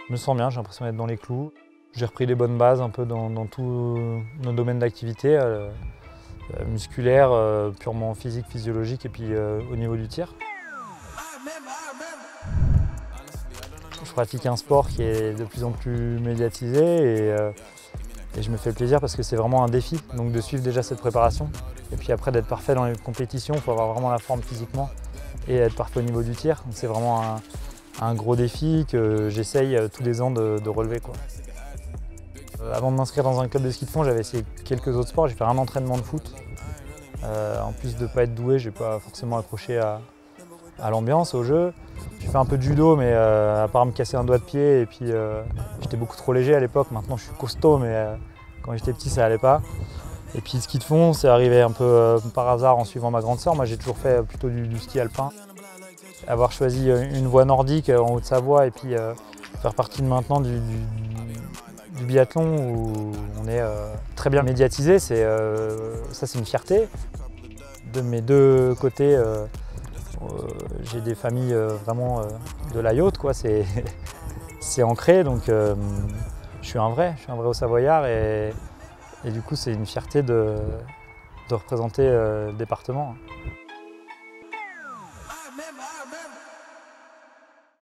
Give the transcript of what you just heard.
Je me sens bien, j'ai l'impression d'être dans les clous. J'ai repris les bonnes bases un peu dans tous nos domaines d'activité, musculaire, purement physique, physiologique et puis au niveau du tir. Je pratique un sport qui est de plus en plus médiatisé et je me fais plaisir parce que c'est vraiment un défi, donc de suivre déjà cette préparation. Et puis après d'être parfait dans les compétitions, il faut avoir vraiment la forme physiquement et être parfait au niveau du tir. Donc c'est vraiment un gros défi que j'essaye tous les ans de relever, quoi. Avant de m'inscrire dans un club de ski de fond, j'avais essayé quelques autres sports. J'ai fait un entraînement de foot. En plus de ne pas être doué, je n'ai pas forcément accroché à l'ambiance, au jeu. J'ai fait un peu de judo, mais à part me casser un doigt de pied, et puis j'étais beaucoup trop léger à l'époque. Maintenant je suis costaud, mais quand j'étais petit ça allait pas. Et puis le ski de fond, c'est arrivé un peu par hasard en suivant ma grande sœur. Moi j'ai toujours fait plutôt du ski alpin. Avoir choisi une voie nordique en Haute-Savoie et puis faire partie maintenant du biathlon où on est très bien médiatisé, ça c'est une fierté. De mes deux côtés, j'ai des familles vraiment de la yacht, quoi. C'est ancré, donc je suis un vrai haut savoyard et du coup c'est une fierté de représenter le département.